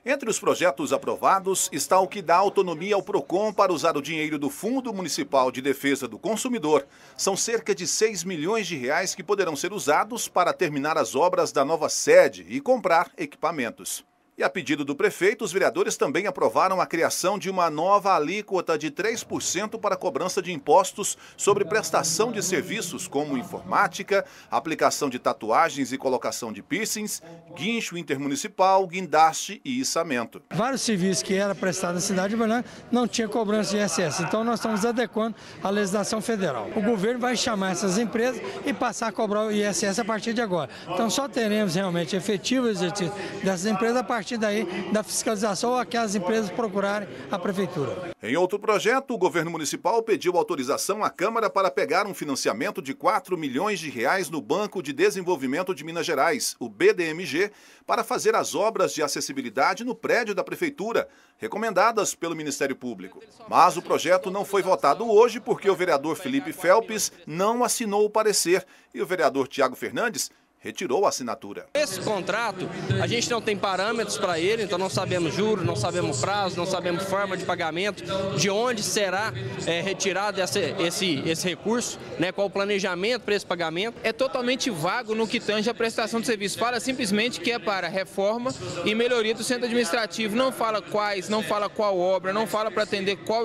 Entre os projetos aprovados está o que dá autonomia ao PROCON para usar o dinheiro do Fundo Municipal de Defesa do Consumidor. São cerca de 6 milhões de reais que poderão ser usados para terminar as obras da nova sede e comprar equipamentos. E a pedido do prefeito, os vereadores também aprovaram a criação de uma nova alíquota de 3% para a cobrança de impostos sobre prestação de serviços como informática, aplicação de tatuagens e colocação de piercings, guincho intermunicipal, guindaste e içamento. Vários serviços que eram prestados na cidade de Uberlândia não tinha cobrança de ISS, então nós estamos adequando à legislação federal. O governo vai chamar essas empresas e passar a cobrar o ISS a partir de agora. Então só teremos realmente efetivo exercício dessas empresas a partir daí da fiscalização ou aquelas empresas procurarem a prefeitura. Em outro projeto, o governo municipal pediu autorização à Câmara para pegar um financiamento de 4 milhões de reais no Banco de Desenvolvimento de Minas Gerais, o BDMG, para fazer as obras de acessibilidade no prédio da prefeitura, recomendadas pelo Ministério Público. Mas o projeto não foi votado hoje porque o vereador Felipe Felps não assinou o parecer e o vereador Tiago Fernandes retirou a assinatura. Esse contrato, a gente não tem parâmetros para ele, então não sabemos juros, não sabemos prazo, não sabemos forma de pagamento, de onde será retirado esse recurso, né, qual o planejamento para esse pagamento. É totalmente vago no que tange a prestação de serviço. Fala simplesmente que é para reforma e melhoria do centro administrativo. Não fala quais, não fala qual obra, não fala para atender qual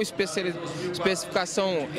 especificação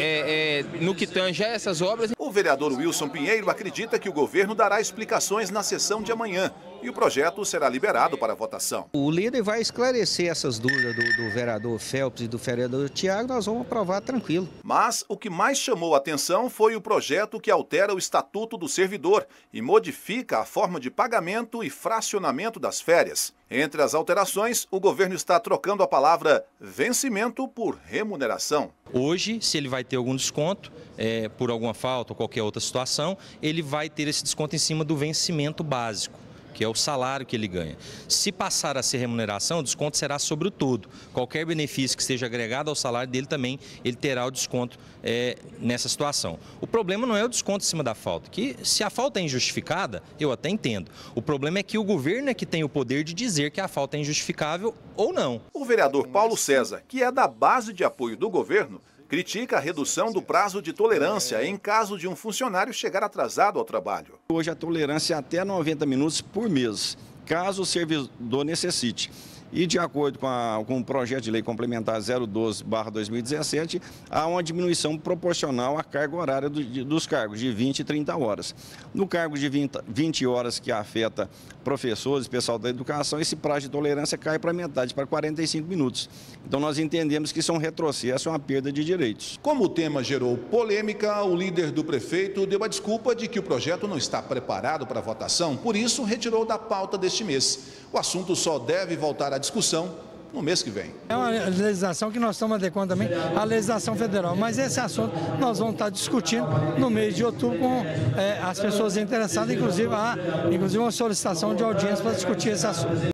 no que tange a essas obras. O vereador Wilson Pinheiro acredita que o governo dará explicações na sessão de amanhã e o projeto será liberado para votação. O líder vai esclarecer essas dúvidas do vereador Felps e do vereador Tiago, nós vamos aprovar tranquilo. Mas o que mais chamou a atenção foi o projeto que altera o Estatuto do Servidor e modifica a forma de pagamento e fracionamento das férias. Entre as alterações, o governo está trocando a palavra vencimento por remuneração. Hoje, se ele vai ter algum desconto, por alguma falta ou qualquer outra situação, ele vai ter esse desconto em cima do vencimento básico, que é o salário que ele ganha. Se passar a ser remuneração, o desconto será sobre o todo. Qualquer benefício que seja agregado ao salário dele também, ele terá o desconto nessa situação. O problema não é o desconto em cima da falta, que se a falta é injustificada, eu até entendo. O problema é que o governo é que tem o poder de dizer que a falta é injustificável ou não. O vereador Paulo César, que é da base de apoio do governo, critica a redução do prazo de tolerância em caso de um funcionário chegar atrasado ao trabalho. Hoje a tolerância é até 90 minutos por mês, caso o servidor necessite. E de acordo com o projeto de lei complementar 012/2017, há uma diminuição proporcional à carga horária dos cargos, de 20 e 30 horas. No cargo de 20 horas que afeta professores, pessoal da educação, esse prazo de tolerância cai para metade, para 45 minutos. Então nós entendemos que isso é um retrocesso, é uma perda de direitos. Como o tema gerou polêmica, o líder do prefeito deu a desculpa de que o projeto não está preparado para votação, por isso retirou da pauta deste mês. O assunto só deve voltar à discussão no mês que vem. É uma legislação que nós estamos adequando também à legislação federal, mas esse assunto nós vamos estar discutindo no mês de outubro com as pessoas interessadas, inclusive uma solicitação de audiência para discutir esse assunto.